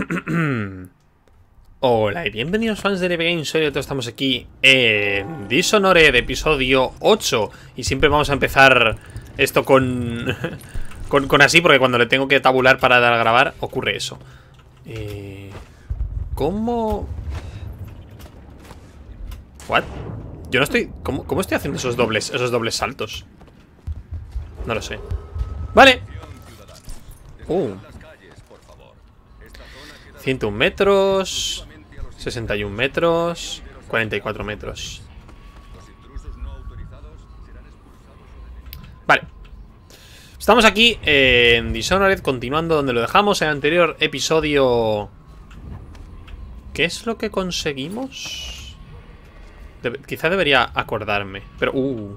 Hola y bienvenidos fans de NB Games. Hoy estamos aquí en Dishonored episodio 8. Y siempre vamos a empezar esto con así, porque cuando le tengo que tabular para dar a grabar ocurre eso. ¿Cómo? ¿What? Yo no estoy... ¿Cómo estoy haciendo esos dobles saltos? No lo sé. Vale. 101 metros, 61 metros, 44 metros. Vale. Estamos aquí en Dishonored, continuando donde lo dejamos en el anterior episodio. ¿Qué es lo que conseguimos? Quizá debería acordarme. Pero...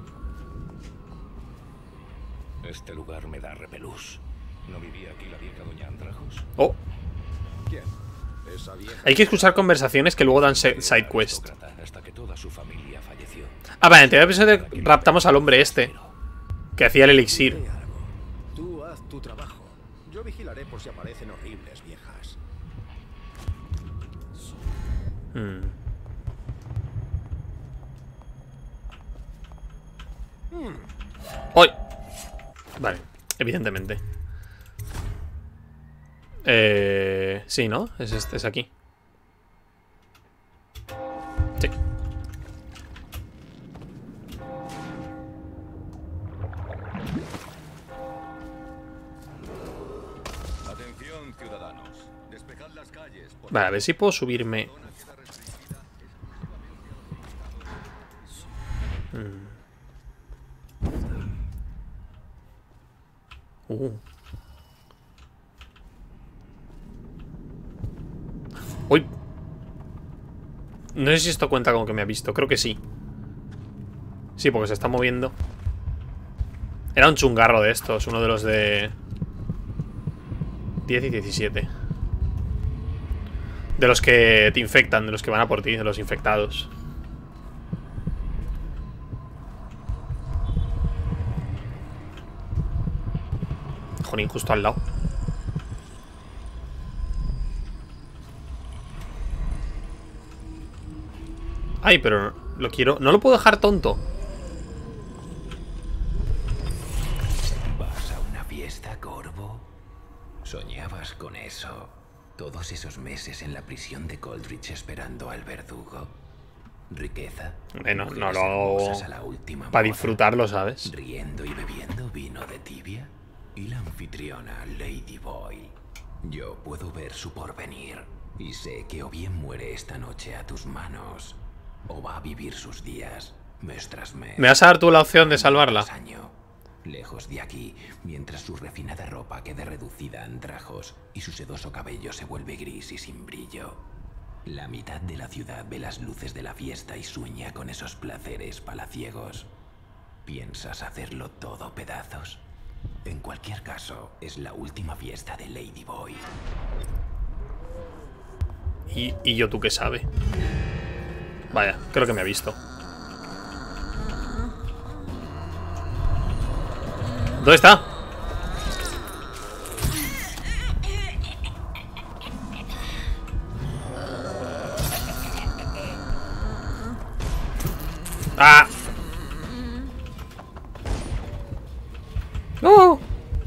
Este lugar me da repelús. ¿No vivía aquí la vieja doña Andrajos? Oh. ¿Quién? Esa vieja. Hay que escuchar conversaciones que luego dan side quest. Hasta que toda su familia falleció. Ah, vale, en el anterior episodio raptamos al hombre este que hacía el elixir. Tú haz tu trabajo. Yo vigilaré por si aparecen horribles viejas. ¡Hoy! Vale, evidentemente. Sí, ¿no? Es aquí. Sí. Atención, ciudadanos. Despejad las calles. Vale, a ver si puedo subirme. Uy. No sé si esto cuenta como que me ha visto. Creo que sí. Sí, porque se está moviendo. Era un chungarro de estos. Uno de los de 10 y 17. De los que te infectan. De los que van a por ti. De los infectados. Jolín, justo al lado. Ay, pero lo quiero... No lo puedo dejar tonto. ¿Vas a una fiesta, Corvo? ¿Soñabas con eso? Todos esos meses en la prisión de Coldridge esperando al verdugo. ¿Riqueza? Bueno, no Mujeres lo hago hermosas a la última para moda, disfrutarlo, ¿sabes? riendo y bebiendo vino de tibia. Y la anfitriona, Lady Boyle. Yo puedo ver su porvenir. Y sé que o bien muere esta noche a tus manos, o va a vivir sus días mes tras mes. ¿Me vas a dar tú la opción de salvarla? Año, lejos de aquí, mientras su refinada ropa quede reducida a andrajos y su sedoso cabello se vuelve gris y sin brillo. La mitad de la ciudad ve las luces de la fiesta y sueña con esos placeres palaciegos. ¿Piensas hacerlo todo pedazos? En cualquier caso, es la última fiesta de Lady Boy. ¿Y yo tú qué sabe? Vaya, creo que me ha visto. ¿Dónde está? ¡Ah! ¡No!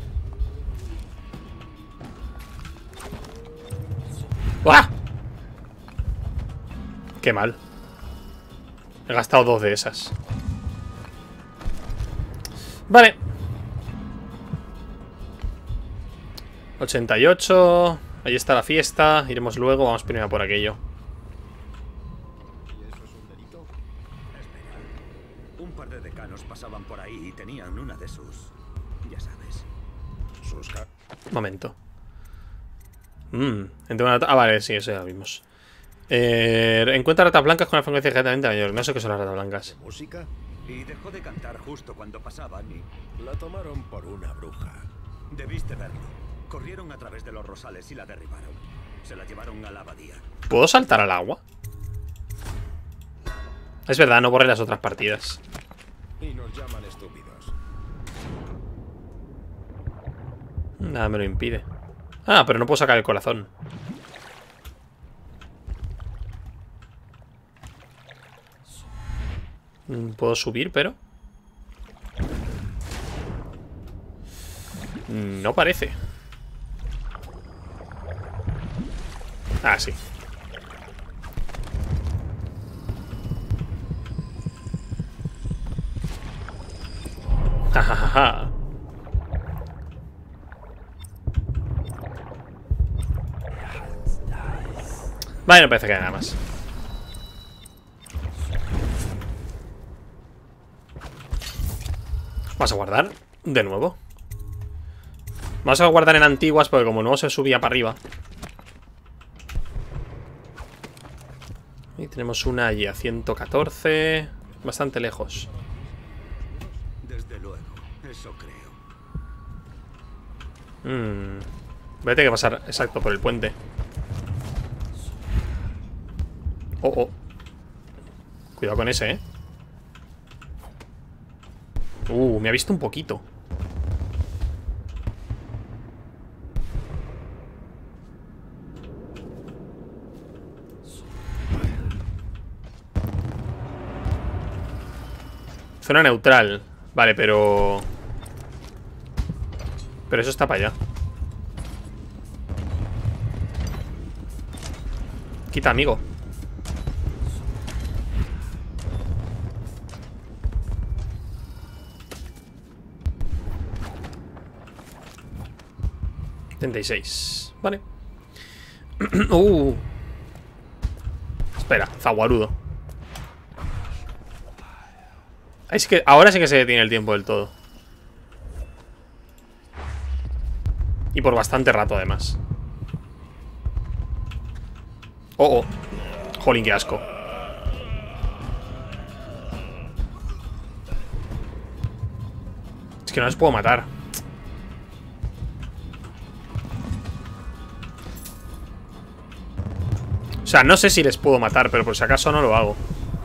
¡Ah! Qué mal. He gastado 2 de esas. Vale. 88. Ahí está la fiesta. Iremos luego. Vamos primero por aquello. ¿Y eso es un delito? Espera. Un par de decanos pasaban por ahí y tenían una de sus... Ya sabes. Un momento. Ah, vale, sí, eso ya lo vimos. Encuentra ratas blancas con la frecuencia exactamente mayor. No sé qué son las ratas blancas. ¿Música? Y dejó de cantar justo cuando pasaban y... La tomaron por una bruja. Debiste verlo. Corrieron a través de los rosales y la derribaron. Se la llevaron a la abadía. ¿Puedo saltar al agua? Es verdad, no borré las otras partidas. Y nos llaman estúpidos. Nada me lo impide. Ah, pero no puedo sacar el corazón. Puedo subir, pero... no parece. Ah, sí. Jajaja. Vale, no parece que haya nada más. Vamos a guardar de nuevo. Vamos a guardar en antiguas porque como no se subía para arriba. Y tenemos una allí a 114. Bastante lejos. Desde luego, eso creo. Voy a tener que pasar exacto por el puente. Oh. Cuidado con ese, me ha visto un poquito. Zona neutral. Vale, pero eso está para allá. Quita, amigo. $36. Vale. Espera, zaguarudo. Es que ahora sí que se detiene el tiempo del todo. Y por bastante rato, además. Jolín, qué asco. Es que no les puedo matar. O sea, no sé si les puedo matar, pero por si acaso no lo hago.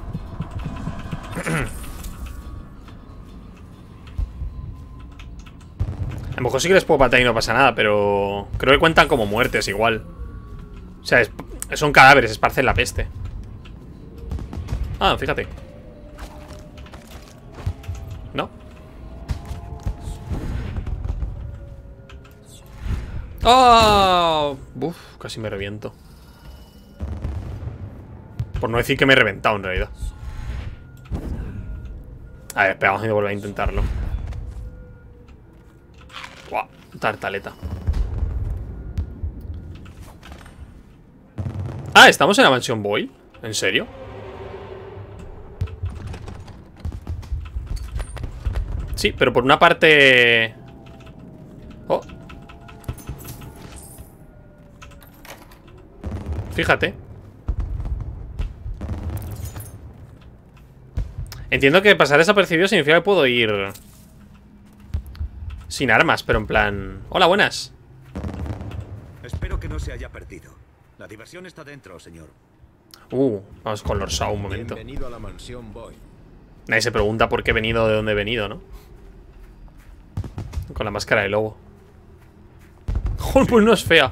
A lo mejor sí que les puedo matar y no pasa nada, pero creo que cuentan como muertes igual. O sea, son cadáveres, esparcen la peste. Ah, fíjate. ¿No? ¡Oh! Uf, casi me reviento. Por no decir que me he reventado en realidad. A ver, espera, vamos a volver a intentarlo. Buah, tartaleta. Ah, ¿estamos en la mansión Boyle? ¿En serio? Sí, pero por una parte... Oh. Fíjate. Entiendo que pasar desapercibido significa que puedo ir sin armas, pero en plan... Hola, buenas. Espero que no se haya perdido. La diversión está dentro, señor. Vamos con Lord Shaw un momento. Bienvenido a la mansión Boyle. Nadie se pregunta por qué he venido, de dónde he venido, ¿no? Con la máscara de lobo. Joder, pues no es fea.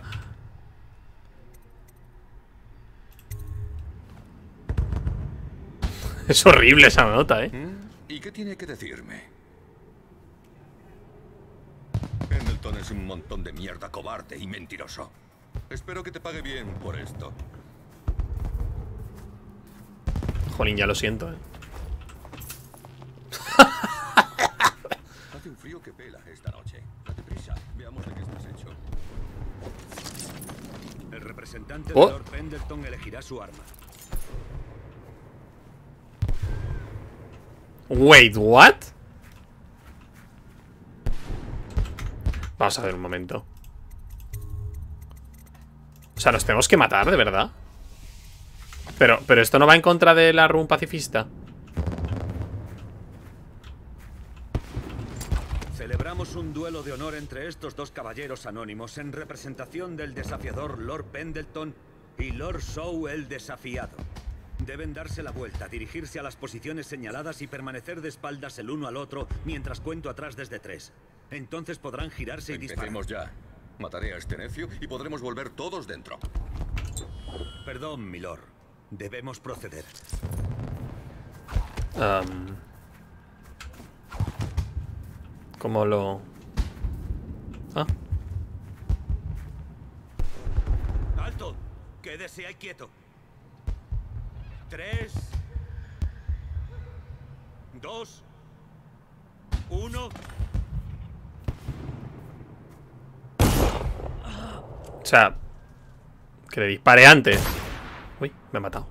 Es horrible esa nota, ¿Y qué tiene que decirme? Pendleton es un montón de mierda cobarde y mentiroso. Espero que te pague bien por esto. Jolín, ya lo siento, Hace un frío que pela esta noche. Date prisa, veamos de qué estás hecho. El representante de Lord Pendleton elegirá su arma. Wait, what? Vamos a ver un momento. O sea, ¿nos tenemos que matar, de verdad? Pero esto no va en contra de la run pacifista. Celebramos un duelo de honor entre estos dos caballeros anónimos en representación del desafiador Lord Pendleton y Lord Shaw el desafiado. Deben darse la vuelta, dirigirse a las posiciones señaladas y permanecer de espaldas el uno al otro mientras cuento atrás desde 3. Entonces podrán girarse y disparar. Empecemos ya. Mataré a este necio y podremos volver todos dentro. Perdón, milord. Debemos proceder. ¿Cómo lo...? Ah. ¡Alto! Quédese ahí quieto. 3, 2, 1. O sea, que le dispare antes. Uy, me he matado.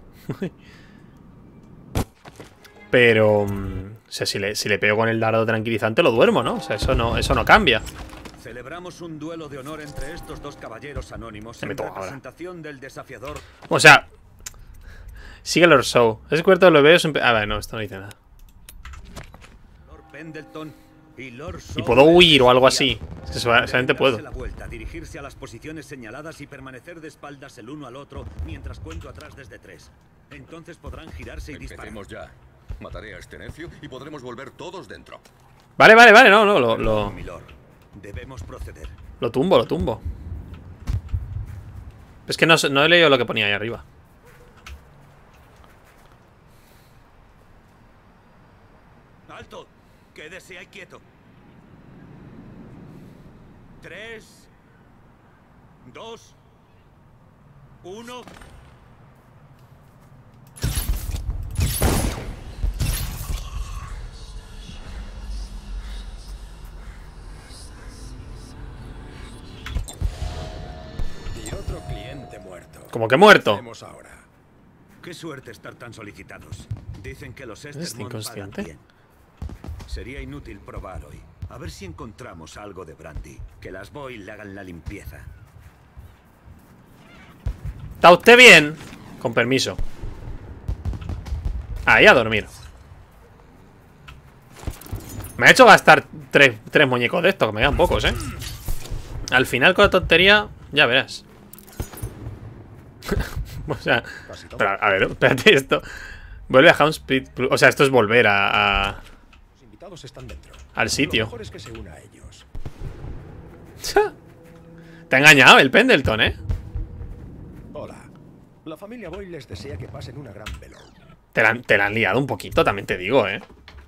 Pero... o sea, si le pego con el dardo tranquilizante lo duermo, ¿no? O sea, eso no cambia. Celebramos un duelo de honor entre estos dos caballeros anónimos Me en toca ahora. representación del desafiador. O sea... Sigue Lord Show. Ese cuarto lo veo... A ver, no, esto no dice nada. Lord Pendleton y Lord Y Shaw, puedo el huir o algo desafiado. así. Es que solamente puedo. Darse la vuelta, dirigirse a las posiciones señaladas y permanecer de espaldas el uno al otro mientras cuento atrás desde 3. Entonces podrán girarse y disparar. Empecemos ya. Mataré a este necio y podremos volver todos dentro. Vale, no, Milord, debemos proceder. lo tumbo. Es que no he leído lo que ponía ahí arriba. ¡Alto! Quédese ahí quieto. 3, 2, 1. Y otro cliente muerto. Como que muerto. Hacemos ahora. Qué suerte estar tan solicitados. Dicen que los ¿Es inconsciente? pagan bien. Sería inútil probar hoy. A ver si encontramos algo de brandy. Que las Boyle le hagan la limpieza. ¿Está usted bien? Con permiso. Ahí a dormir. Me ha hecho gastar tres muñecos de estos, que me quedan pocos, ¿eh? Al final con la tontería, ya verás. O sea, pero, a ver, espérate esto. Vuelve a Houndspeed Plus. O sea, esto es volver Los invitados están dentro. al sitio. Lo mejor es que se una a ellos. Te ha engañado el Pendleton, ¿eh? Hola. La familia Boyle les desea que pasen una gran vela. Te la han liado un poquito, también te digo, ¿eh?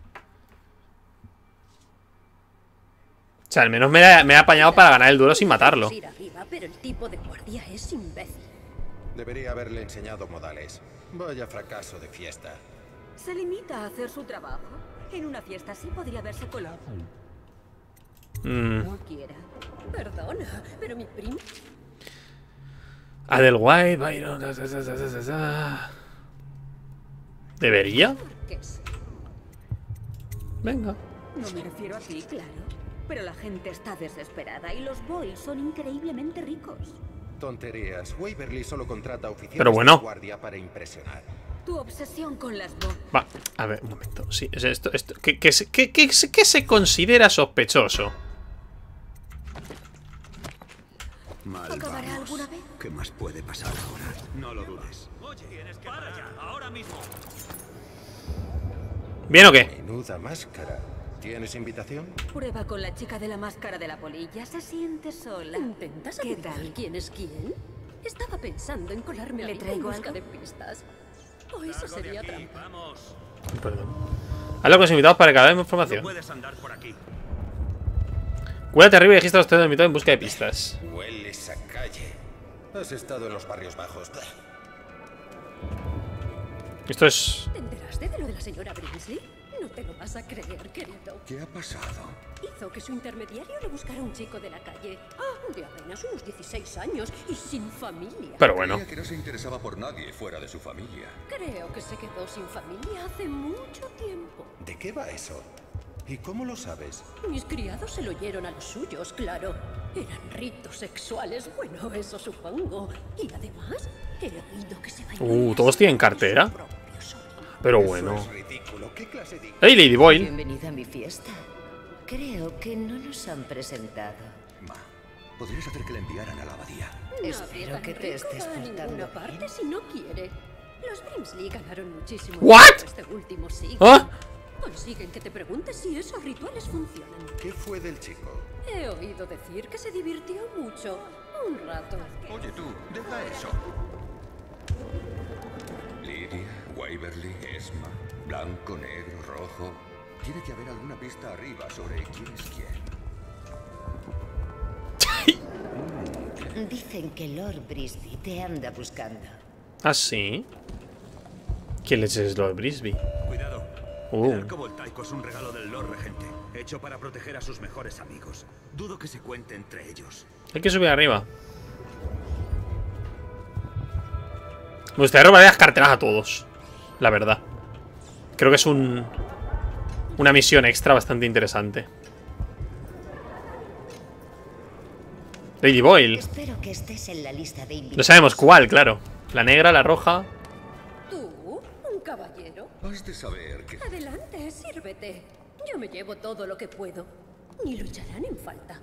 O sea, al menos me he apañado para ganar el duelo sin matarlo. Ir arriba, pero el tipo de guardia es imbécil. Debería haberle enseñado modales. Vaya fracaso de fiesta. Se limita a hacer su trabajo. En una fiesta así podría haberse colado. No quiera. Perdona, pero mi primo... Adelwhite, Byron... ¿Debería? ¿Qué es? Venga. No me refiero a ti, claro. Pero la gente está desesperada y los Boys son increíblemente ricos. Tonterías. Waverly solo contrata oficiales Pero bueno. de guardia para impresionar. Tu obsesión con las Boys... Va, a ver, un momento. Sí, es esto, ¿qué se considera sospechoso? Mal ¿Acabará vamos. alguna vez? ¿Qué más puede pasar ahora? No lo dudes. Oye, tienes que parar ya, ahora mismo. ¿Bien o qué? Menuda máscara. ¿Tienes invitación? Prueba con la chica de la máscara de la polilla. Se siente sola. ¿Intentas ¿Qué averiguar tal? quién es quién? Estaba pensando en colarme ¿Le ahí traigo en busca algo? de pistas. O eso Largo de sería aquí, trampa. vamos. Perdón. Habla con los invitados para recabar No información. puedes andar por aquí. Cuídate arriba y registra a los tres invitados en busca de pistas. Hueles a calle. Has estado en los barrios bajos. Esto es... ¿Te enteraste de lo de la señora Brinsley? No te lo vas a creer, querido. ¿Qué ha pasado? Hizo que su intermediario le buscara a un chico de la calle. De apenas unos 16 años y sin familia. Pero bueno. Creía que no se interesaba por nadie fuera de su familia. Creo que se quedó sin familia hace mucho tiempo. ¿De qué va eso? ¿Y cómo lo sabes? Mis criados se lo oyeron a los suyos, claro. Eran ritos sexuales, bueno, eso supongo. Y además, he oído que se bailan ¿todos tienen cartera? su propio sonido. Pero Eso bueno. es ridículo. ¿Qué clase de... ¡Hey, Lady Boyle! Bienvenida a mi fiesta. Creo que no nos han presentado. Ma, podrías hacer que la enviaran a la abadía. Nadie Espero tan que te rico estés va a portando ninguna parte bien. si no quiere. Los Brimsley ganaron muchísimo ¿What? dinero este último siglo. ¿Ah? Consiguen que te preguntes si esos rituales funcionan. ¿Qué fue del chico? He oído decir que se divirtió mucho. Un rato. Oye tú, deja eso. Lydia, Waverly, Esma. Blanco, negro, rojo. Tiene que haber alguna pista arriba sobre quién es quién. Dicen que Lord Brisby te anda buscando. ¿Ah, sí? ¿Quién es Lord Brisby? Cuidado. El arco voltaico es un regalo del Lord Regente, hecho para proteger a sus mejores amigos. Dudo que se cuente entre ellos. Hay que subir arriba. Me gustaría robarle las carteras a todos, la verdad. Creo que es una misión extra bastante interesante. Lady Boyle. Espero que estés en la lista de invitados. No sabemos cuál, claro. La negra, la roja. ¿Tú? ¿Un caballero? Has de saber que... Adelante, sírvete. Yo me llevo todo lo que puedo. Ni lo echarán en falta.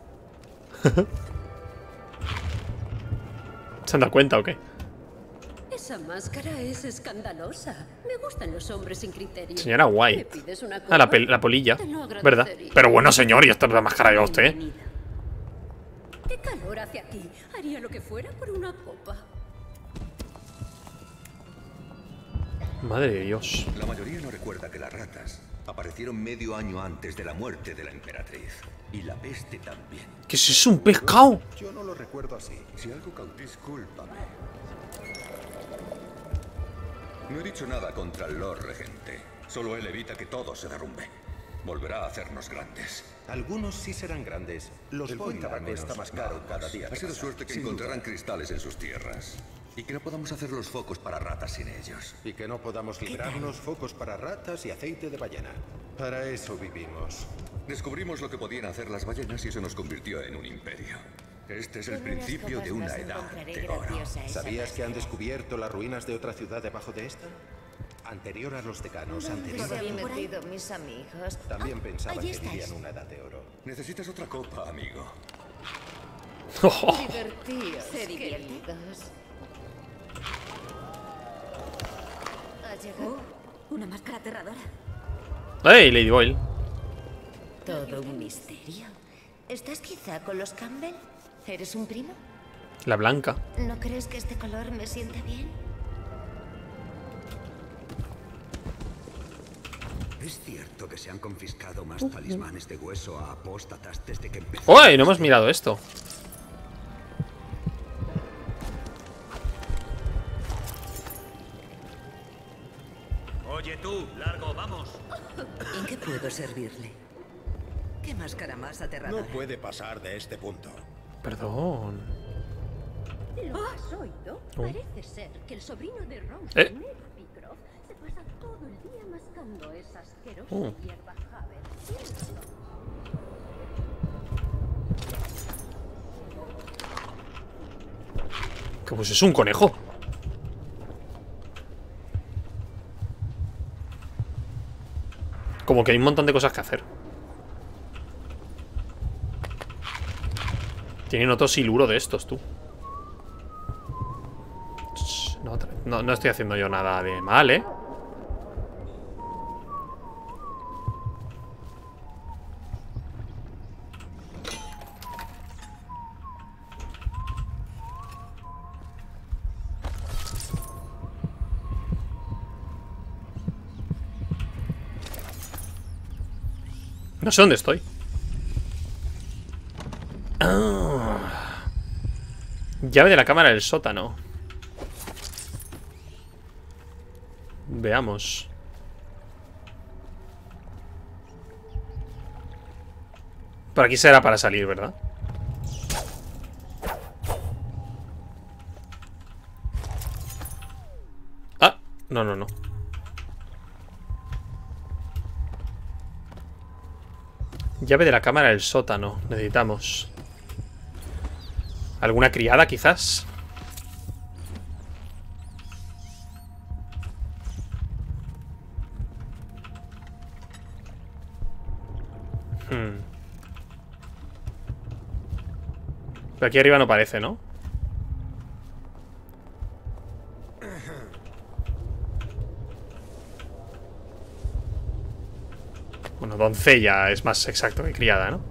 ¿Se han dado cuenta o qué? Esa máscara es escandalosa. Me gustan los hombres sin criterio. Señora White. ¿Me pides una Ah, copa? la polilla. Te lo ¿Verdad? agradecería. Pero bueno, señor, y esta es la máscara de usted. Bienvenida. ¿Qué calor hace aquí? Haría lo que fuera por una copa. Madre de Dios. La mayoría no recuerda que las ratas aparecieron medio año antes de la muerte de la emperatriz. Y la peste también. ¿Qué es eso? ¿Un pescado? Yo no lo recuerdo así. Si algo discúlpame. No he dicho nada contra el Lord Regente. Solo él evita que todo se derrumbe. Volverá a hacernos grandes. Algunos sí serán grandes. Los El buen buen tabaco menos. está más caro cada día. Ha sido suerte que encontraran cristales en sus tierras. Y que no podamos hacer los focos para ratas sin ellos. Y que no podamos librarnos focos para ratas y aceite de ballena. Para eso vivimos. Descubrimos lo que podían hacer las ballenas y eso nos convirtió en un imperio. Este es el Con unas principio copas de una más edad encontraré de oro. graciosa esa ¿Sabías que han máscara. descubierto las ruinas de otra ciudad debajo de esta? Anterior a los decanos, anterior ¿Dónde a... se han metido mis amigos? También pensaban allí que estáis. vivían una edad de oro. Necesitas otra copa, amigo. Divertidos, Se divierte. queridos. Ha llegado Una máscara aterradora. ¡Ey, Lady Boyle! todo un misterio. ¿Estás quizá con los Campbell? ¿Eres un primo? La blanca. ¿No crees que este color me sienta bien? ¿Es cierto que se han confiscado más talismanes de hueso a apóstatas desde que empezó? ¡Uy! No hemos mirado esto. Oye tú, largo, vamos. ¿En qué puedo servirle? ¿Qué máscara más aterradora? No puede pasar de este punto. Perdón. ¿Lo has oído? Parece ser que el sobrino de Rose, ¿Eh? Ned Pycroft, se pasa todo el día mascando esa asquerosa Oh. hierba Haber. Tienes razón. ¿Qué pues es un conejo? Como que hay un montón de cosas que hacer. Tienen otro siluro de estos, tú. No estoy haciendo yo nada de mal, ¿eh? No sé dónde estoy. Ah. Llave de la cámara del sótano. Veamos. Por aquí será para salir, ¿verdad? Ah, no. Llave de la cámara del sótano. Necesitamos. ¿Alguna criada, quizás? Pero aquí arriba no parece, ¿no? Bueno, doncella es más exacto que criada, ¿no?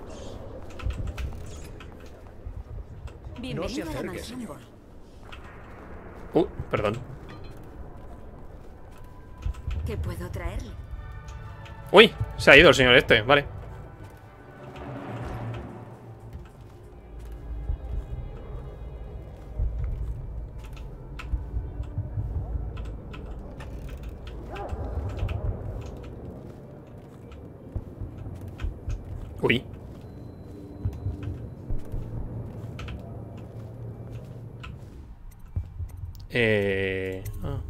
Bienvenido a la mansión Ball. Perdón. ¿Qué puedo traerle? Uy, se ha ido el señor este, vale. Uy. Ah.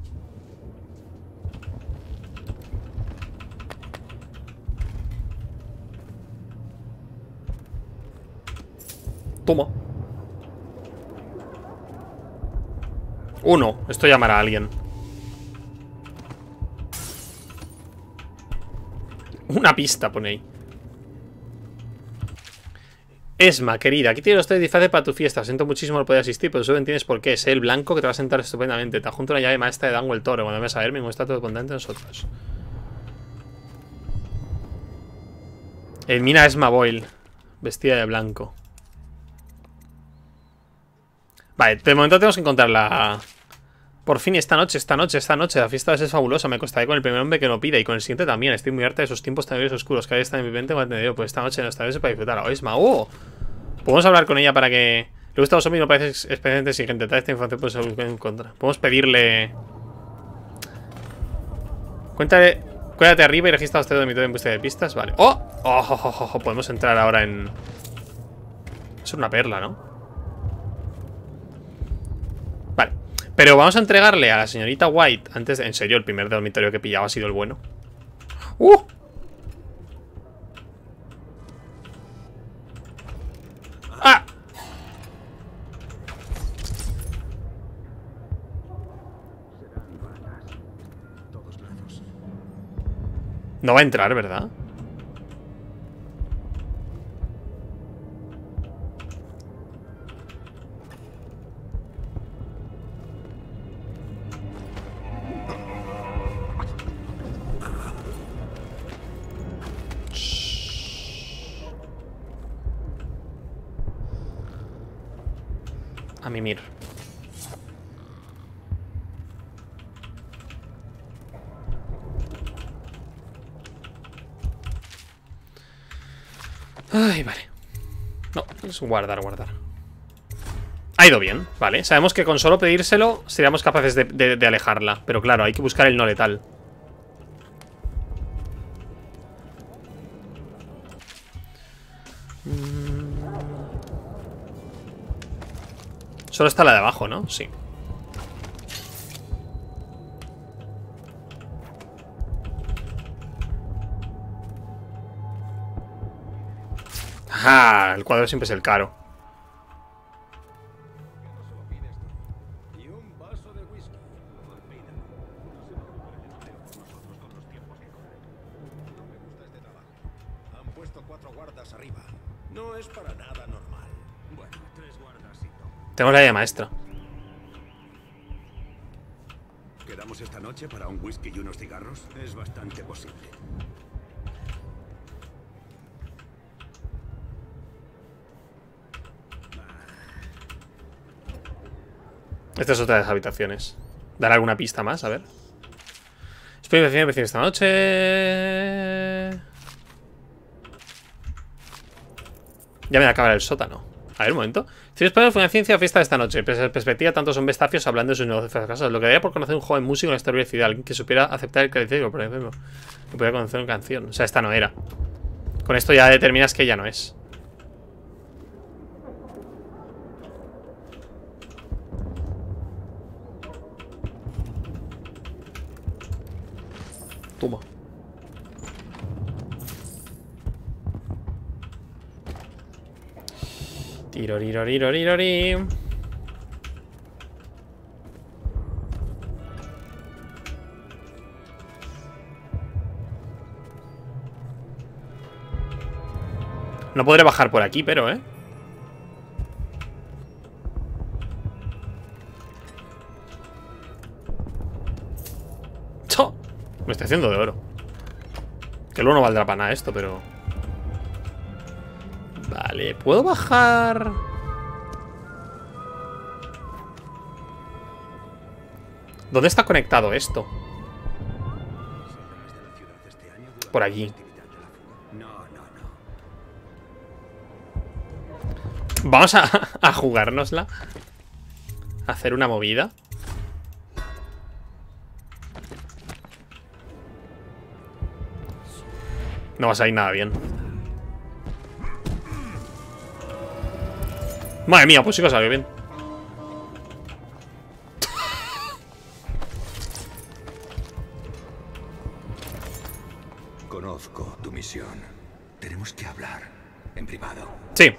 Toma. Uno. Esto llamará a alguien. Una pista, pone ahí. Esma, querida, aquí tienes los 3 disfraces para tu fiesta. Siento muchísimo no poder asistir, pero solo entiendes por qué. Sé el blanco que te va a sentar estupendamente. Te adjunto una llave maestra de Dango el Toro. Cuando vengas a verme, está todo contento de nosotros. Mina Esma Boyle, vestida de blanco. Vale, de momento tenemos que encontrarla. Por fin, esta noche, la fiesta es fabulosa. Me acostaré con el primer hombre que lo pida y con el siguiente también. Estoy muy harta de esos tiempos tan oscuros que hay está en mi mente cuando te digo, pues esta noche no estaré para disfrutar. ¡Oh, Esma! ¡Oh! Podemos hablar con ella para que... Le gusta a los hombres y no parece especialmente exigente. Tal esta información pues se busca en contra. Podemos pedirle... Cuéntate arriba y registra usted de mi en búsqueda de pistas. Vale. ¡Oh! ¡Oh! Podemos entrar ahora en... Es una perla, ¿no? Vale. Pero vamos a entregarle a la señorita White antes de... En serio, el primer dormitorio que he pillado ha sido el bueno. ¡Ah! No va a entrar, ¿verdad? A mimir. Ay, vale. No, es guardar. Ha ido bien, vale. Sabemos que con solo pedírselo seríamos capaces de alejarla. Pero claro, hay que buscar el no letal. Solo está la de abajo, ¿no? Sí. ¡Ah! El cuadro siempre es el caro. Y un vaso de whisky. No me gusta este trabajo. Han puesto 4 guardas arriba. No es para nada normal. Bueno, 3 guardas y todo. Tengo la llave maestra. ¿Quedamos esta noche para un whisky y unos cigarros? Es bastante posible. Esta es otra de las habitaciones. ¿Dará alguna pista más? A ver. Espero que vecino esta noche. Ya me acaba el sótano. A ver, un momento. Si les ponemos una ciencia fiesta de esta noche. Perspectiva, tantos son bestafios hablando de sus negocios fracasados. Lo que daría por conocer un joven músico en esta ciudad. Alguien que supiera aceptar el criterio, por ejemplo. Que pudiera conocer una canción. O sea, esta no era. Con esto ya determinas que ella no es. Toma. Tirorirorirori. No podré bajar por aquí, pero, ¡Cho! Me estoy haciendo de oro. Que luego no valdrá para nada esto, pero... Vale, ¿puedo bajar? ¿Dónde está conectado esto? Por allí. Vamos a jugárnosla. A hacer una movida. No va a salir nada bien. Madre mía, pues sí que salió bien. Conozco tu misión. Tenemos que hablar en privado. Sí.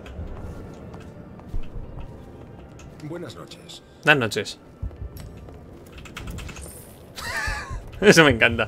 Buenas noches. Buenas noches. Eso me encanta.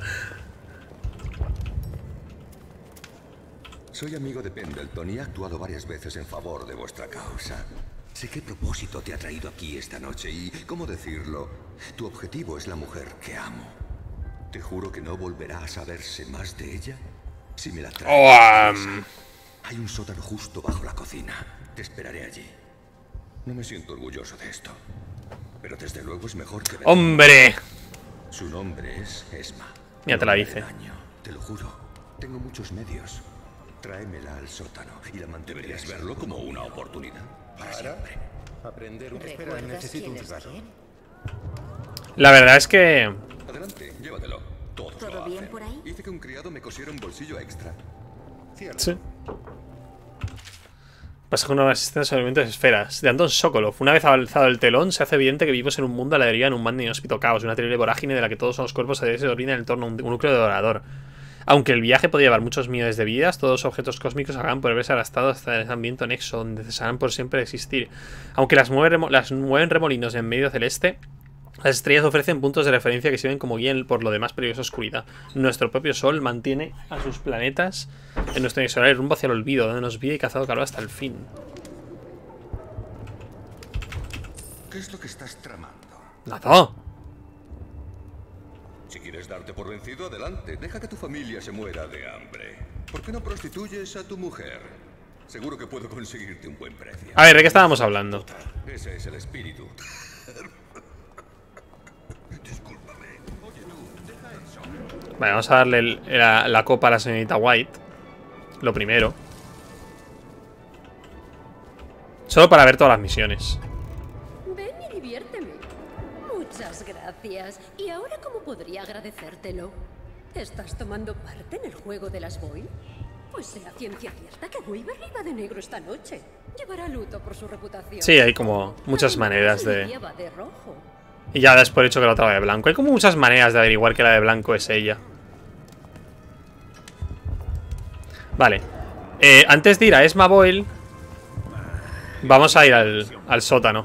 Soy amigo de Pendleton y he actuado varias veces en favor de vuestra causa. Sé qué propósito te ha traído aquí esta noche y, ¿cómo decirlo? Tu objetivo es la mujer que amo. Te juro que no volverá a saberse más de ella si me la traes. Hay un sótano justo bajo la cocina. Te esperaré allí. No me siento orgulloso de esto, pero desde luego es mejor que... ¡Hombre! Su nombre es Esma. Ya te la dice. Te lo juro. Tengo muchos medios. Tráemela al sótano y la mantendré. Deberías verlo como una oportunidad. Para siempre. Aprender. Espera, necesito un cigarro. La verdad es que... Adelante, llévatelo. Todos lo bien hacen. por ahí? Hice que un criado me cosiera un bolsillo extra. Cierto. Sí. Pasa con una existencia sobre elementos de esferas. De Anton Sokolov. Una vez alzado el telón, se hace evidente que vivimos en un mundo a la deriva, en un mando inhóspito caos, una terrible vorágine de la que todos los cuerpos se orinan en torno a un núcleo devorador. Aunque el viaje podría llevar muchos millones de vidas, todos los objetos cósmicos acaban por verse arrastrados hasta ese ambiente nexo, donde cesarán por siempre de existir. Aunque las mueven remolinos en medio celeste, las estrellas ofrecen puntos de referencia que sirven como guía por lo demás peligrosa oscuridad. Nuestro propio Sol mantiene a sus planetas en nuestro inexorable rumbo hacia el olvido, donde nos vive y cazado calor hasta el fin. ¿Qué es lo que estás tramando? ¡Nada! Si quieres darte por vencido, adelante. Deja que tu familia se muera de hambre. ¿Por qué no prostituyes a tu mujer? Seguro que puedo conseguirte un buen precio. A ver, ¿de qué estábamos hablando? Ese es el espíritu. Vale, vamos a darle la copa a la señorita White. Lo primero. Solo para ver todas las misiones. Ven y diviérteme. Muchas gracias. ¿Y ahora cómo podría agradecértelo? ¿Estás tomando parte en el juego de las Boyle? Pues sea ciencia cierta que Waverly va de negro esta noche. Llevará luto por su reputación. Sí, hay como muchas maneras de... Lleva de rojo. Y ya das por hecho que la otra va de blanco. Hay como muchas maneras de averiguar que la de blanco es ella. Vale. Antes de ir a Esma Boyle, vamos a ir al sótano.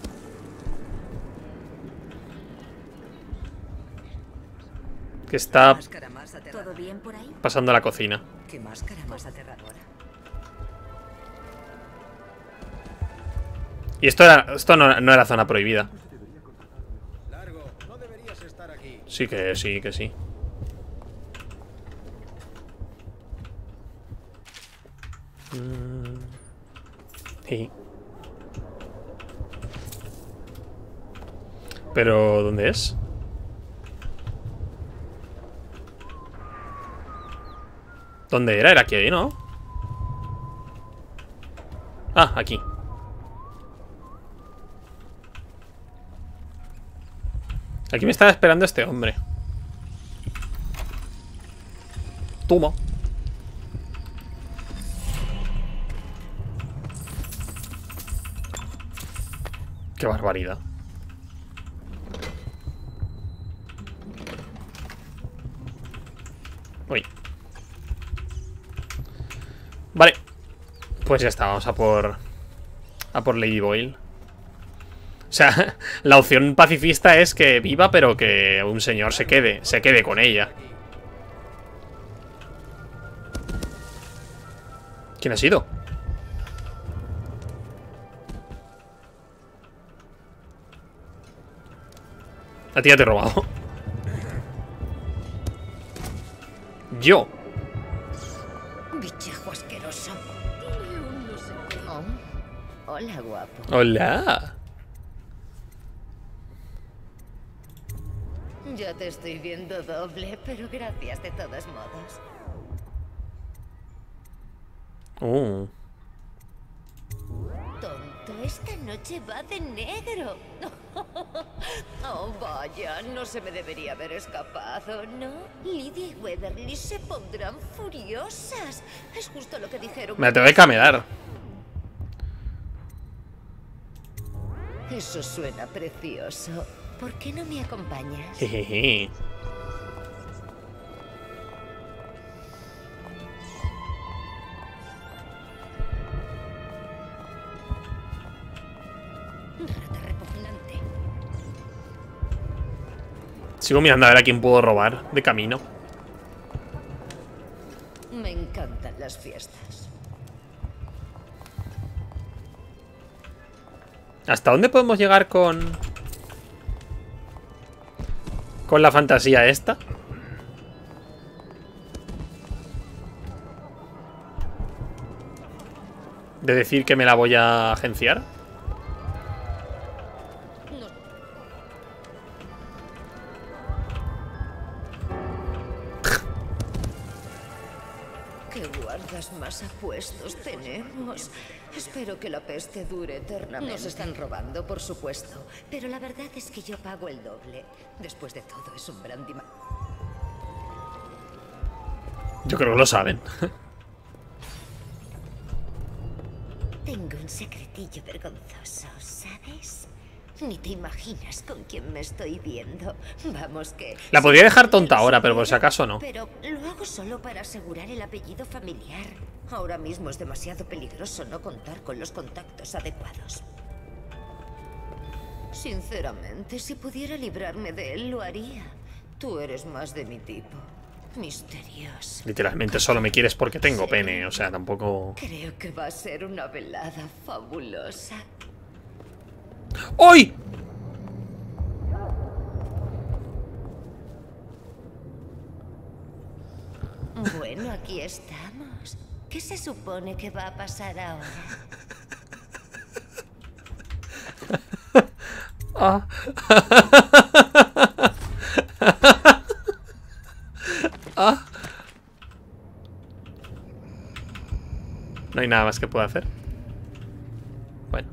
Que está ¿Todo bien por ahí? pasando a la cocina. Qué máscara más aterradora. Y esto no era zona prohibida. Largo, no deberías estar aquí. Sí que sí, que sí. Sí. Pero, ¿dónde es? ¿Dónde era? Era aquí, ¿no? Ah, aquí. Aquí me estaba esperando este hombre. Toma. Qué barbaridad. Uy. Vale. Pues ya está, vamos a por Lady Boyle. O sea, la opción pacifista es que viva, pero que un señor se quede con ella. ¿Quién ha sido? A ti ya te he robado. Yo. Bichejo asqueroso. Tiene un no sé qué. Oh. Hola, guapo. Hola. Yo te estoy viendo doble, pero gracias de todos modos. Tonto, esta noche va de negro. Oh, vaya, no se me debería haber escapado, ¿no? Lidia y Weatherly se pondrán furiosas. Es justo lo que dijeron. Me tengo que camelar. Eso suena precioso. ¿Por qué no me acompañas? Jejeje. Rata repugnante. Sigo mirando a ver a quién puedo robar de camino. Me encantan las fiestas. ¿Hasta dónde podemos llegar con la fantasía esta? De decir que me la voy a agenciar. ¿Qué guardas más apuestos tenemos? Espero que la peste dure eternamente. Nos están robando, por supuesto. Pero la verdad es que yo pago el doble. Después de todo, es un brandy. Yo creo que lo saben. Tengo un secretillo vergonzoso, ¿sabes? Ni te imaginas con quién me estoy viendo. Vamos que... La podría dejar tonta ahora, pero por si acaso no. Pero lo hago solo para asegurar el apellido familiar. Ahora mismo es demasiado peligroso no contar con los contactos adecuados. Sinceramente, si pudiera librarme de él, lo haría. Tú eres más de mi tipo. Misterioso. Literalmente solo me quieres porque tengo pene, o sea, tampoco... Creo que va a ser una velada fabulosa. ¡Uy! Bueno, aquí estamos. ¿Qué se supone que va a pasar ahora? Ah. Ah. No hay nada más que pueda hacer. Bueno.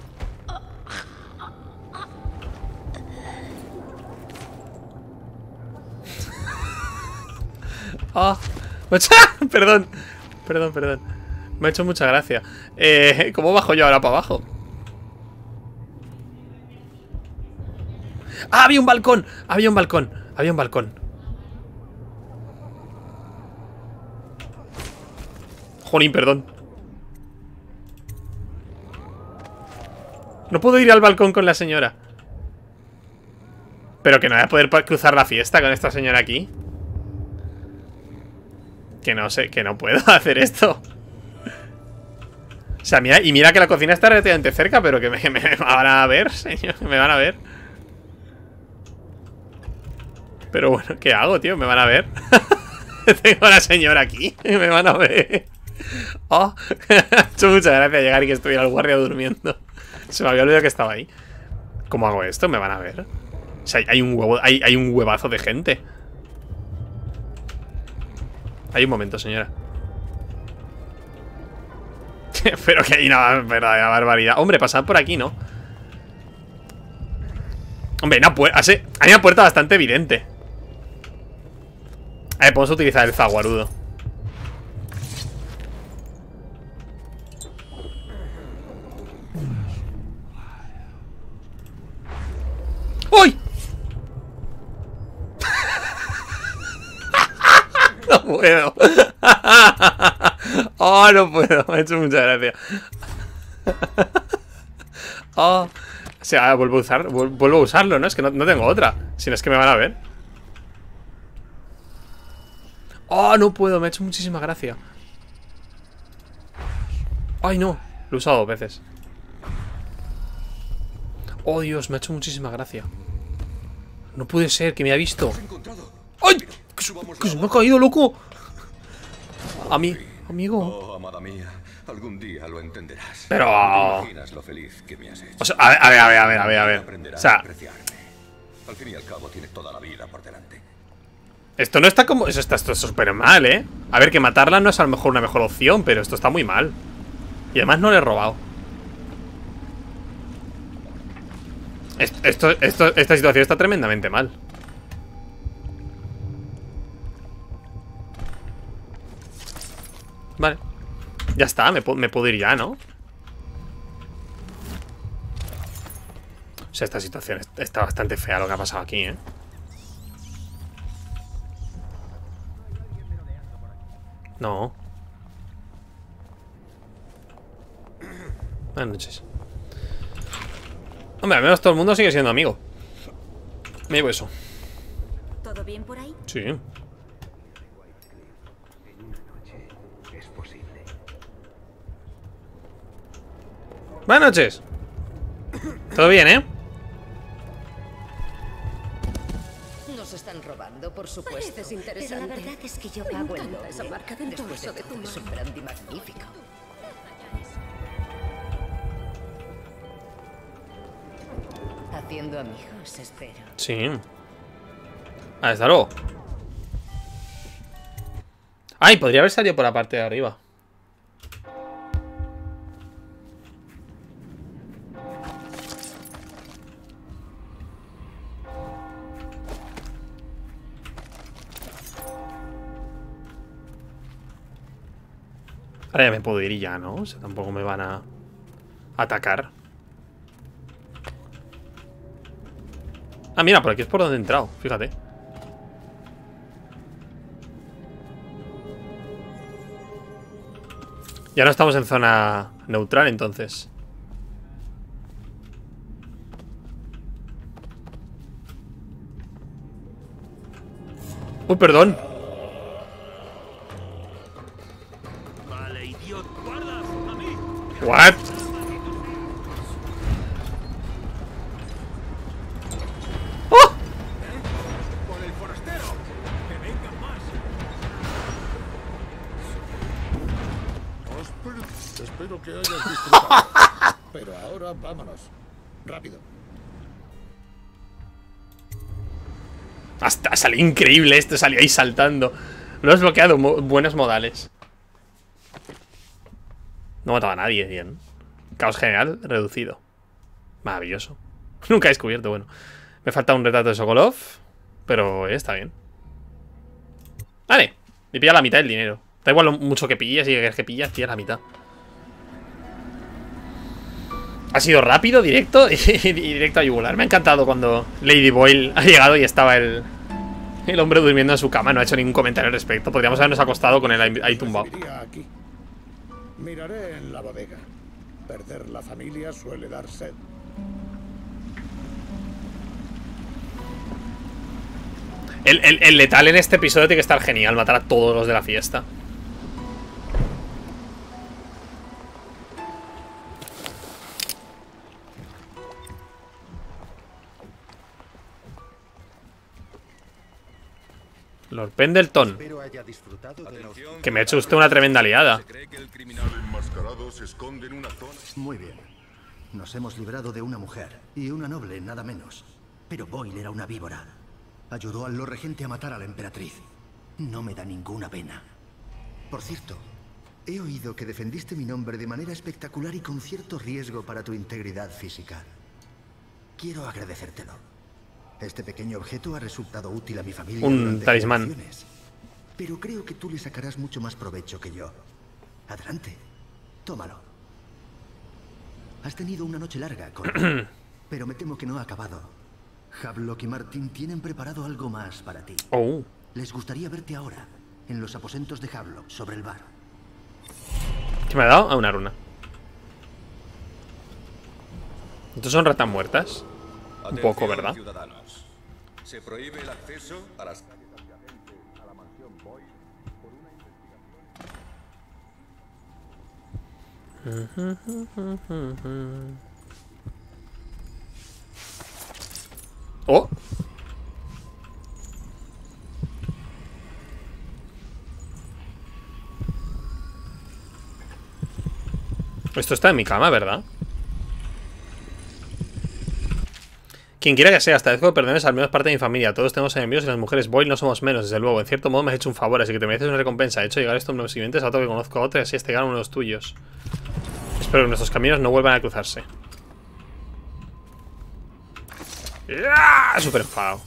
Ah. Perdón. Perdón. Me ha hecho mucha gracia. ¿Cómo bajo yo ahora para abajo? ¡Ah, había un balcón! Había un balcón. Jolín, perdón. No puedo ir al balcón con la señora. Pero que no voy a poder cruzar la fiesta con esta señora aquí. Que no sé, que no puedo hacer esto. O sea, mira, y mira que la cocina está relativamente cerca, pero que me van a ver, señor. Me van a ver. Pero bueno, ¿qué hago, tío? Me van a ver. Tengo a la señora aquí. Me van a ver. Oh, me ha hecho mucha gracia llegar y que estuviera el guardia durmiendo. Se me había olvidado que estaba ahí. ¿Cómo hago esto? Me van a ver. O sea, hay un huevazo de gente. Hay un momento, señora. Pero que hay una verdadera barbaridad. Hombre, pasad por aquí, ¿no? Hombre, hay una puerta bastante evidente. A ver, podemos utilizar el zaguarudo. ¡Uy! No puedo. Oh, no puedo. Me ha hecho mucha gracia. Oh. O sea, vuelvo a usarlo, ¿no? Es que no tengo otra. Si no es que me van a ver. Oh, no puedo. Me ha hecho muchísima gracia. Ay, no. Lo he usado 2 veces. Oh, Dios. Me ha hecho muchísima gracia. No puede ser que me ha visto. ¡Ay! ¡Que se me ha caído, loco! Amigo. Oh, amada mía, algún día lo entenderás. Pero... No te imaginas lo feliz que me has hecho. O sea, a ver. O sea... Al fin y al cabo tiene toda la vida por delante. Esto no está como... Esto está súper mal, ¿eh? A ver, que matarla no es a lo mejor una mejor opción, pero esto está muy mal. Y además no le he robado. Esta situación está tremendamente mal. Vale. Ya está, me puedo ir ya, ¿no? O sea, esta situación está bastante fea lo que ha pasado aquí, ¿eh? No. Buenas noches. Hombre, al menos todo el mundo sigue siendo amigo. Me llevo eso. ¿Todo bien por ahí? Sí. Buenas noches. ¿Todo bien, eh? Nos están robando, por supuesto. Pareces interesante. Pero la verdad es que yo Me pago el encanta doble. esa marca del Después torso de todo, tu es un mano. brandy magnífico. Haciendo amigos, espero. Sí. Hasta luego. Ay, podría haber salido por la parte de arriba. Ahora ya me puedo ir ya, ¿no? O sea, tampoco me van a atacar. Ah, mira, por aquí es por donde he entrado, fíjate. Ya no estamos en zona neutral, entonces. Uy, perdón. Vale, idiota. ¡Guardas! ¡A mí! What? ¡Oh! ¡Por el forastero! ¡Que vengan más! Espero que hayas disfrutado. Pero ahora vámonos. Rápido. Hasta salió increíble esto, salió ahí saltando. Lo has bloqueado, buenos modales. No mataba a nadie, bien. Caos general reducido. Maravilloso. Nunca he descubierto, bueno. Me falta un retrato de Sokolov, pero está bien. Vale, me pilla la mitad del dinero. Da igual lo mucho que pillas y que pillas, pillas la mitad. Ha sido rápido, directo y directo a yugular. Me ha encantado cuando Lady Boyle ha llegado y estaba el hombre durmiendo en su cama. No ha hecho ningún comentario al respecto. Podríamos habernos acostado con él ahí tumbado. Aquí. Miraré en la bodega. Perder la familia suele dar sed. El letal en este episodio tiene que estar genial. Matar a todos los de la fiesta. Lord Pendleton. Espero haya disfrutado de la hospitalidad. Que me ha hecho usted una tremenda liada. Se cree que el criminal enmascarado se esconde en una zona. Muy bien. Nos hemos librado de una mujer. Y una noble, nada menos. Pero Boyle era una víbora. Ayudó al Lord Regente a matar a la emperatriz. No me da ninguna pena. Por cierto, he oído que defendiste mi nombre de manera espectacular y con cierto riesgo para tu integridad física. Quiero agradecértelo. Este pequeño objeto ha resultado útil a mi familia. Un talismán. Generaciones. Pero creo que tú le sacarás mucho más provecho que yo. Adelante. Tómalo. Has tenido una noche larga, Connor. Pero me temo que no ha acabado. Havelock y Martin tienen preparado algo más para ti. Oh. Les gustaría verte ahora, en los aposentos de Havelock, sobre el bar. ¿Qué me ha dado? Ah, una runa. ¿Estos son ratas muertas? Un poco, ¿verdad? Ciudadanos. Se prohíbe el acceso a las calles adyacentes a la mansión Boyle por una investigación. Oh. Esto está en mi cama, ¿verdad? Quien quiera que sea, hasta dejo de perdones al menos parte de mi familia. Todos tenemos enemigos y las mujeres Boyle no somos menos, desde luego. En cierto modo me has hecho un favor, así que te mereces una recompensa. He hecho llegar estos nuevos siguientes a otro que conozco a otro y así este gana uno de los tuyos. Espero que nuestros caminos no vuelvan a cruzarse. Súper enfadado.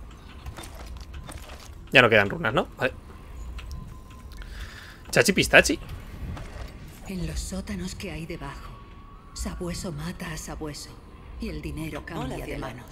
Ya no quedan runas, ¿no? Vale. Chachi pistachi. En los sótanos que hay debajo, sabueso mata a sabueso y el dinero cambia de manos.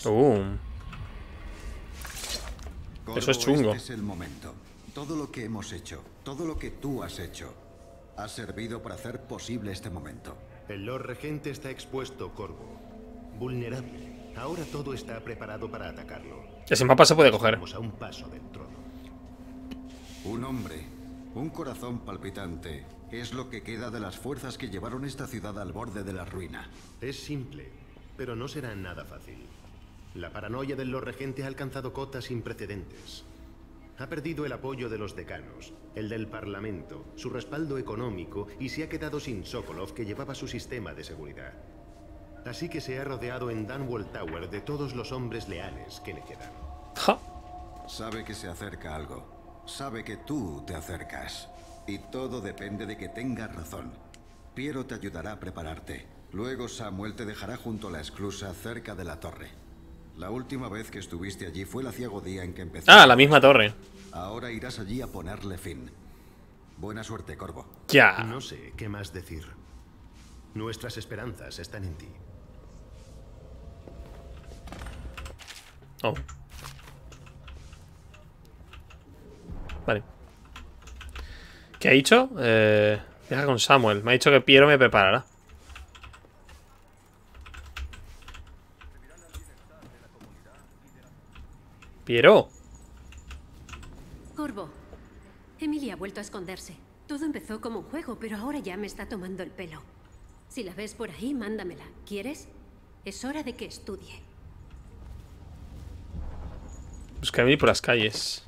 Eso es chungo. Este es el momento. Todo lo que hemos hecho, todo lo que tú has hecho, ha servido para hacer posible este momento. El Lord Regente está expuesto, Corvo. Vulnerable. Ahora todo está preparado para atacarlo. Ese mapa se puede coger. Estamos a un paso del trono. Un hombre, un corazón palpitante, es lo que queda de las fuerzas que llevaron esta ciudad al borde de la ruina. Es simple, pero no será nada fácil. La paranoia del Lord Regente ha alcanzado cotas sin precedentes. Ha perdido el apoyo de los decanos, el del Parlamento, su respaldo económico y se ha quedado sin Sokolov, que llevaba su sistema de seguridad. Así que se ha rodeado en Dunwall Tower de todos los hombres leales que le quedan. Sabe que se acerca algo. Sabe que tú te acercas. Y todo depende de que tengas razón. Piero te ayudará a prepararte. Luego Samuel te dejará junto a la esclusa cerca de la torre. La última vez que estuviste allí fue el aciago día en que empezó. Ah, la misma torre. Ahora irás allí a ponerle fin. Buena suerte, Corvo. Ya. No sé qué más decir. Nuestras esperanzas están en ti. Oh. Vale. ¿Qué ha dicho? Deja con Samuel. Me ha dicho que Piero me preparará. Piero. Corvo. Emilia ha vuelto a esconderse. Todo empezó como un juego, pero ahora ya me está tomando el pelo. Si la ves por ahí, mándamela. ¿Quieres? Es hora de que estudie. Busca a Emily por las calles.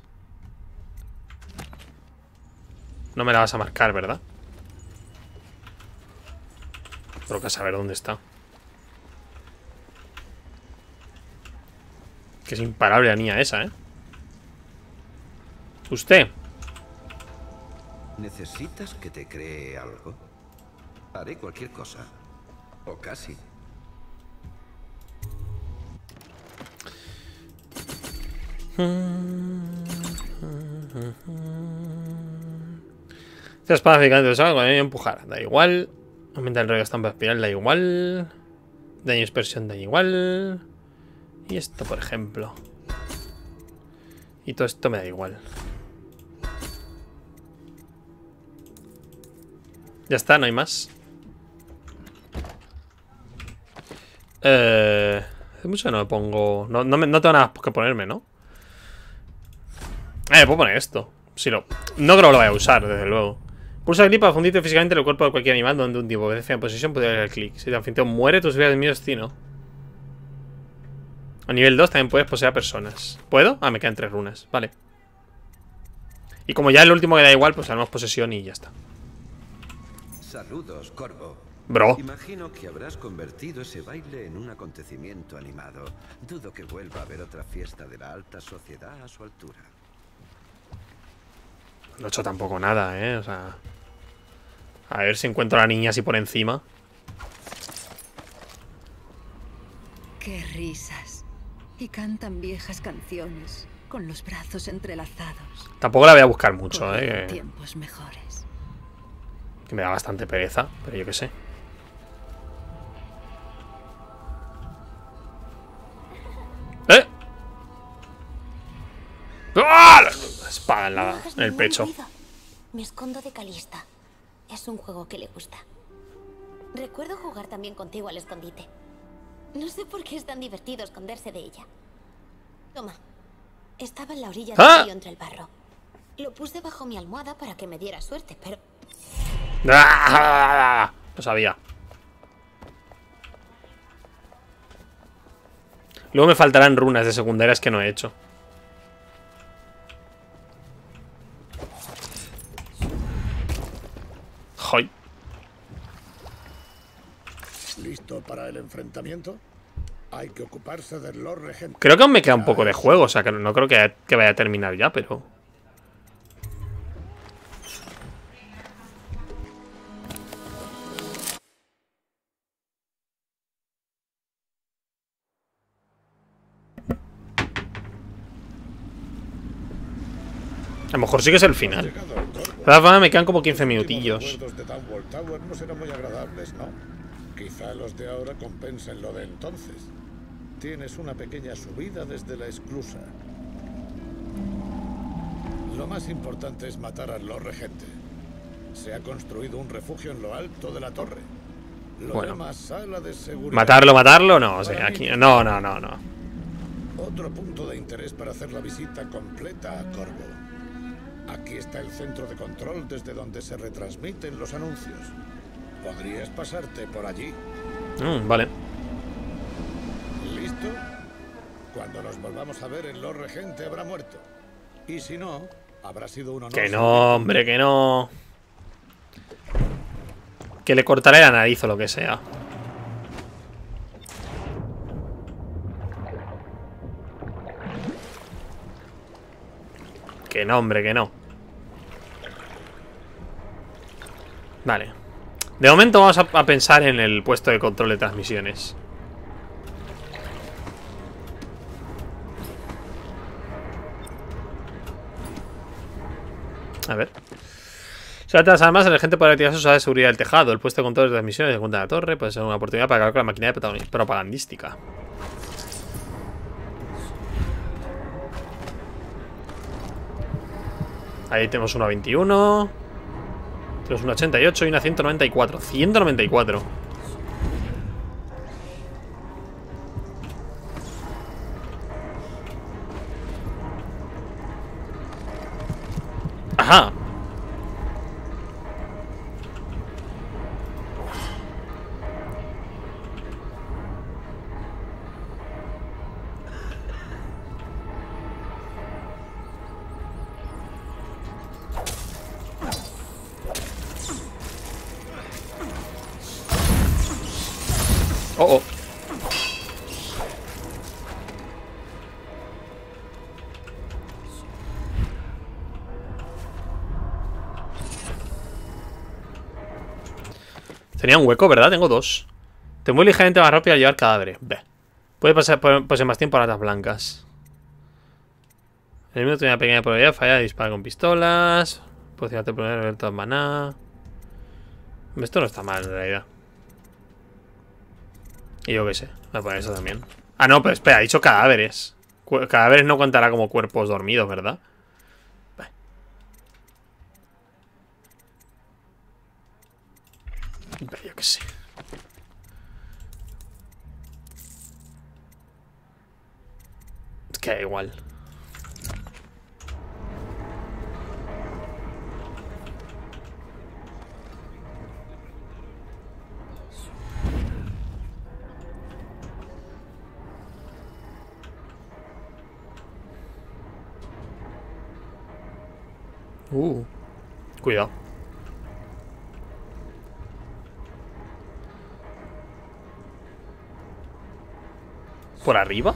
No me la vas a marcar, ¿verdad? Tengo que saber dónde está. Que es imparable la niña esa, ¿eh? Usted. ¿Necesitas que te cree algo? Haré cualquier cosa. O casi. Esta espada gigante de con empujar. Da igual. Aumenta el rayo de estampa espiral. Da igual. Daño dispersión. Da igual. Y esto, por ejemplo. Y todo esto me da igual. Ya está, no hay más. Hace mucho que no me pongo... No tengo nada que ponerme, ¿no? Puedo poner esto. Si no creo que lo vaya a usar, desde luego. Pulsa el clic para fundirte físicamente en el cuerpo de cualquier animal donde un tipo que en posición puede dar el clic. Si el anfitrión muere, tú serías el mío destino. A nivel 2 también puedes poseer a personas. ¿Puedo? Ah, me quedan 3 runas. Vale. Y como ya el último que da igual, pues haremos posesión y ya está. Saludos, Corvo. Bro. Imagino que habrás convertido ese baile en un acontecimiento animado. Dudo que vuelva a haber otra fiesta de la alta sociedad a su altura. No he hecho tampoco nada, ¿eh? O sea... A ver si encuentro a la niña así por encima. Qué risas. Y cantan viejas canciones con los brazos entrelazados. Tampoco la voy a buscar mucho, ¿eh? Tiempos mejores. Que me da bastante pereza, pero yo qué sé. ¡Eh! ¡Ah! La espada en el pecho. Me escondo de Calista. Es un juego que le gusta. Recuerdo jugar también contigo al escondite. No sé por qué es tan divertido esconderse de ella. Toma. Estaba en la orilla del río entre el barro. Lo puse bajo mi almohada para que me diera suerte, pero... Lo sabía. Luego me faltarán runas de secundarias que no he hecho. Joy. ¿Listo para el enfrentamiento? Hay que ocuparse del Lord Regente. Creo que aún me queda un poco de juego, o sea que no creo que vaya a terminar ya, pero... A lo mejor sí que es el final. De todas formas me quedan como 15 minutillos. Los recuerdos de Dunwall Tower no serán muy agradables, ¿no? Quizá los de ahora compensen lo de entonces. Tienes una pequeña subida desde la esclusa. Lo más importante es matar al Lord Regente. Se ha construido un refugio en lo alto de la torre. Lo demás, sala de seguridad. Matarlo, no, o sea, aquí... No. Otro punto de interés para hacer la visita completa a Corvo. Aquí está el centro de control desde donde se retransmiten los anuncios. ¿Podrías pasarte por allí? Vale. ¿Listo? Cuando nos volvamos a ver, el Lord Regente habrá muerto. Y si no, habrá sido un honor. Que no, hombre, que no. Que le cortaré la nariz o lo que sea. Que no, hombre, que no. Vale. De momento vamos a pensar en el puesto de control de transmisiones. A ver. Además, el gente podrá retirar sus áreas de seguridad del tejado. El puesto de control de transmisiones de cuenta de la torre puede ser una oportunidad para acabar con la maquinaria propagandística. Ahí tenemos una 21. Tenemos una 88 y una 194. 194. Ajá. Oh, oh. Tenía un hueco, ¿verdad? Tengo dos. Te mueve ligeramente más rápido al llevar cadáveres. Puede pasar más tiempo a ratas blancas. El enemigo tiene una pequeña probabilidad de fallar y disparar con pistolas. Posibilidad de poner abierto en maná. Esto no está mal en realidad. Y yo qué sé, voy a poner eso también. Ah, no, pero espera, ha dicho cadáveres. Cadáveres no contará como cuerpos dormidos, ¿verdad? Vale. Yo qué sé. Es que da igual. Cuidado. ¿Por arriba?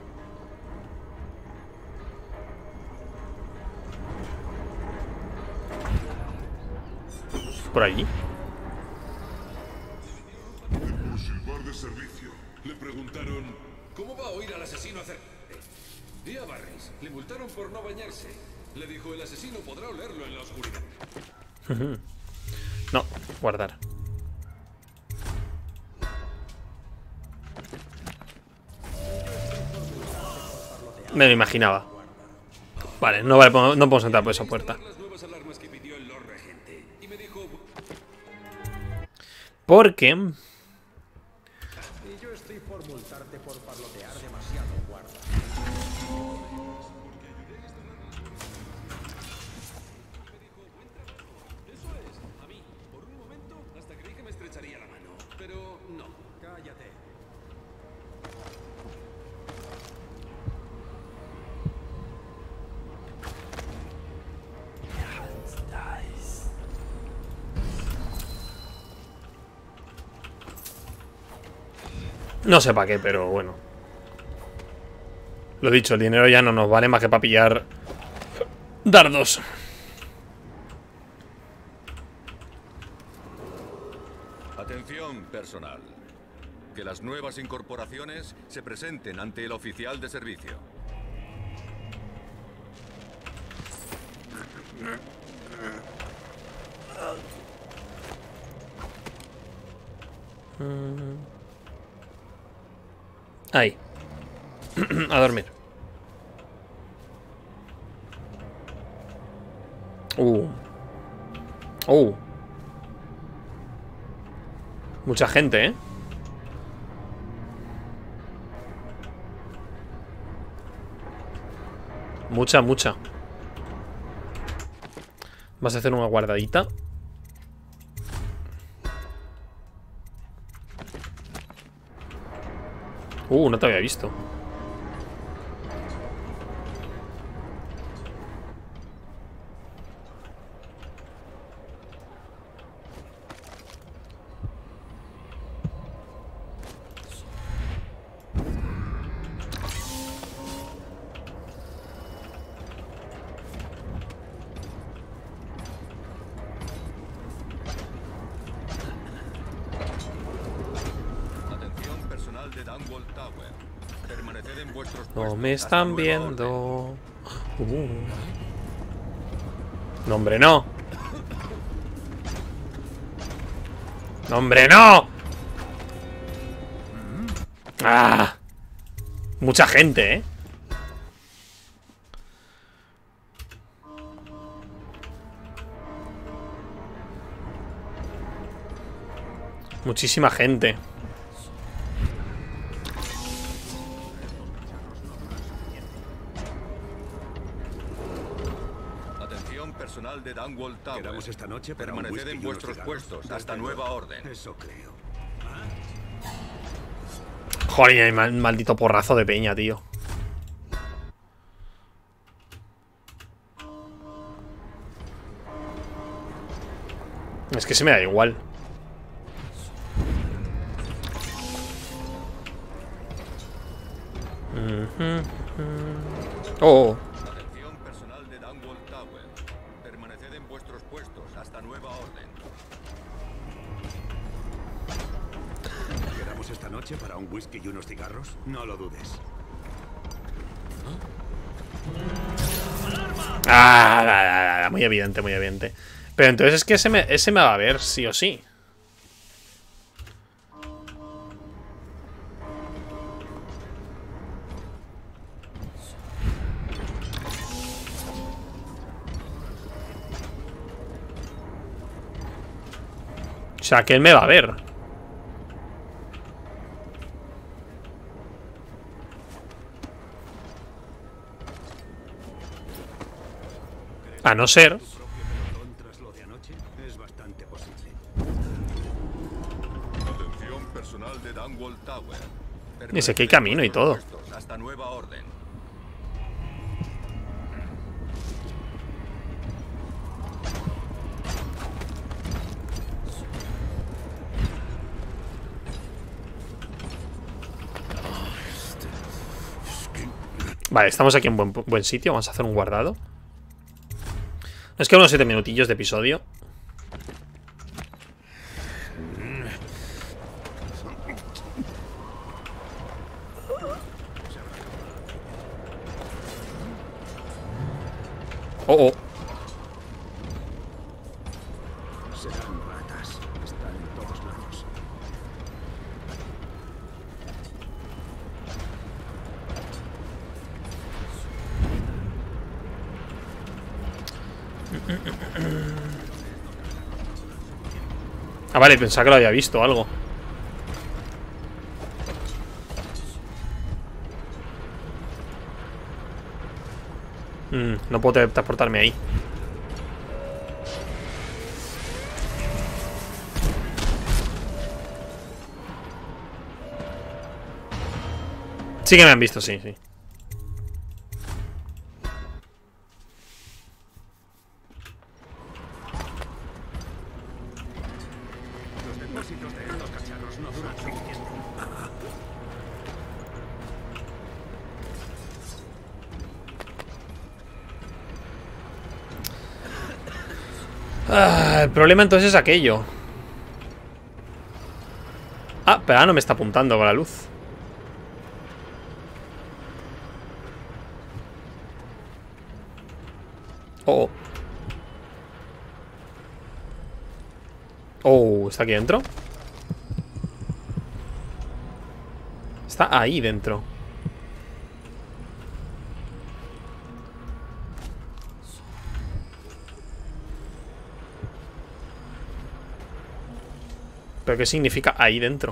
¿Por allí? Por silbar de servicio. Le preguntaron... ¿Cómo va a oír al asesino hacer...? Y a Barris. Le multaron por no bañarse. Le dijo, el asesino podrá olerlo en la oscuridad. No, guardar. Me lo imaginaba. Vale, no podemos entrar por esa puerta. Porque... Y yo estoy por multarte por parlotear demasiado, guarda. Eso es, a mí. Por un momento, hasta creí que me estrecharía la mano. Pero no. Cállate. No sé para qué, pero bueno. Lo dicho, el dinero ya no nos vale más que para pillar dardos. Atención, personal. Que las nuevas incorporaciones se presenten ante el oficial de servicio. Ahí. A dormir. Mucha gente, ¿eh? Mucha. Vas a hacer una guardadita. No te había visto. No me están viendo. No, hombre, no. No, hombre, no. Ah. Mucha gente, ¿eh? Muchísima gente. Personal de Dunwall Tower. Quedamos esta noche para permaneced en vuestros puestos hasta nueva orden. Eso creo. Joder, maldito porrazo de peña, tío. Es que se me da igual. Oh. Esta noche para un whisky y unos cigarros, no lo dudes. Muy evidente, muy evidente. Pero entonces es que ese me va a ver, sí o sí. O sea, que él me va a ver. A no ser. Y sé que hay camino y todo. Hasta nueva orden. Vale, estamos aquí en buen sitio. Vamos a hacer un guardado. Es que unos 7 minutillos de episodio. Oh. Serán ratas. Están en todos lados. Ah, vale, pensaba que lo había visto o algo. No puedo transportarme ahí. Sí que me han visto, sí. Los depósitos de estos cacharros no duran suficiente. El problema entonces es aquello. Ah, pero ahora no me está apuntando con la luz. Oh. Oh, ¿está aquí dentro? Está ahí dentro. ¿Pero qué significa ahí dentro?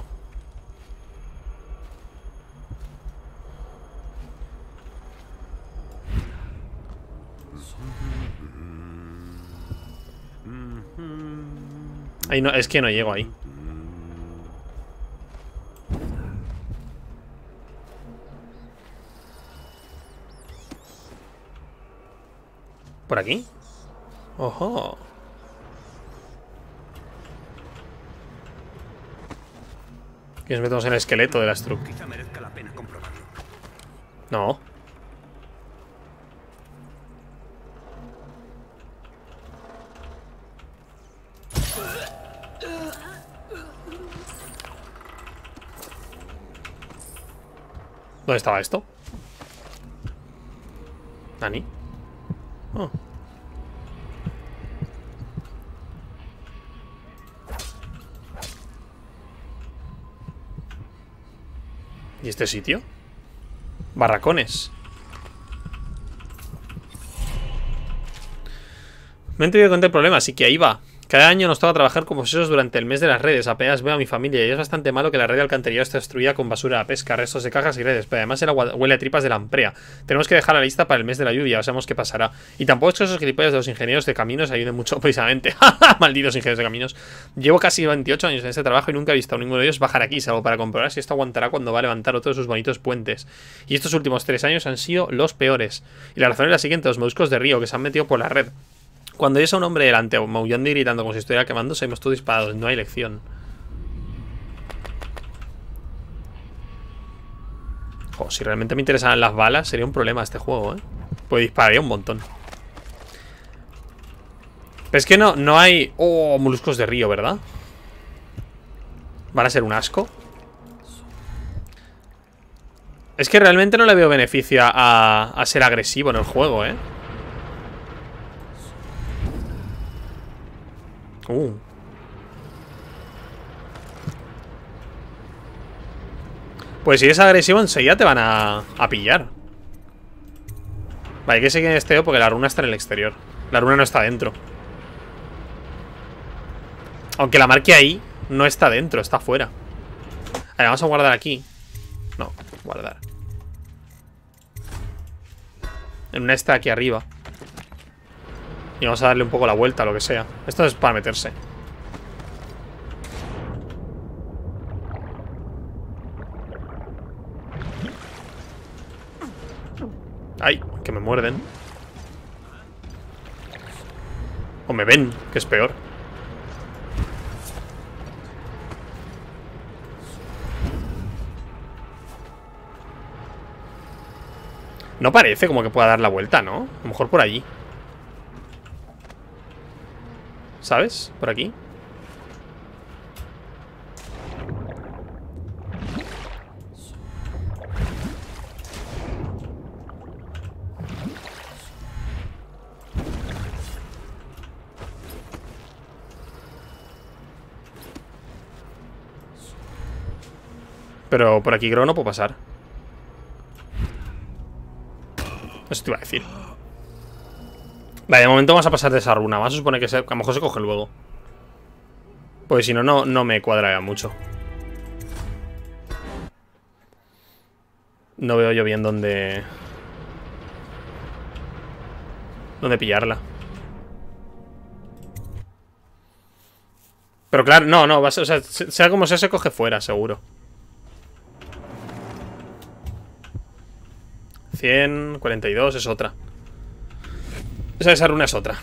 Ahí no, es que no llego ahí. ¿Por aquí? ¡Ojo! Que nos metemos en el esqueleto de la Struk. Quizá merezca la pena comprobarlo. No. ¿Dónde estaba esto? ¿Nani? Oh. ¿Y este sitio? Barracones. Me he entendido con el problema, así que ahí va. Cada año nos toca trabajar como esos durante el mes de las redes. Apenas veo a mi familia y es bastante malo que la red de alcantarillado esté destruida con basura de pesca, restos de cajas y redes. Pero además el agua huele a tripas de lamprea. Tenemos que dejar la lista para el mes de la lluvia, sabemos qué pasará. Y tampoco es que esos gilipollas de los ingenieros de caminos ayuden mucho precisamente. Malditos ingenieros de caminos. Llevo casi 28 años en este trabajo y nunca he visto a ninguno de ellos bajar aquí, salvo para comprobar si esto aguantará cuando va a levantar otro de sus bonitos puentes. Y estos últimos 3 años han sido los peores. Y la razón es la siguiente: los moluscos de río que se han metido por la red. Cuando oyes a un hombre delante maullando y gritando como si estuviera quemando, salimos todos disparados. No hay elección. Oh, si realmente me interesaran las balas, sería un problema este juego, ¿eh? Pues dispararía un montón. Pero es que no hay... Oh, moluscos de río, ¿verdad? ¿Van a ser un asco? Es que realmente no le veo beneficio a ser agresivo en el juego, ¿eh? Pues si es agresivo enseguida te van a pillar. Vale, hay que seguir en este porque la runa está en el exterior. La runa no está dentro. Aunque la marque ahí, no está dentro, está afuera. A ver, vamos a guardar aquí. No, guardar. En una está aquí arriba. Y vamos a darle un poco la vuelta, lo que sea. Esto es para meterse. ¡Ay! Que me muerden. O me ven, que es peor. No parece como que pueda dar la vuelta, ¿no? A lo mejor por allí. ¿Sabes? Por aquí. Pero por aquí creo que no puedo pasar. Eso te iba a decir. Vale, de momento vamos a pasar de esa runa. Vamos a suponer que a lo mejor se coge luego. Pues si no, no me cuadraría mucho. No veo yo bien dónde pillarla. Pero claro, no, o sea, sea como sea, se coge fuera, seguro. 100, 42 es otra. Esa runa es otra.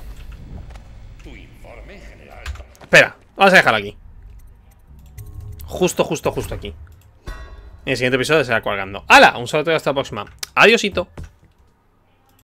Espera, vamos a dejarla aquí. Justo aquí. En el siguiente episodio será colgando. ¡Hala! Un saludo y hasta la próxima. Adiósito.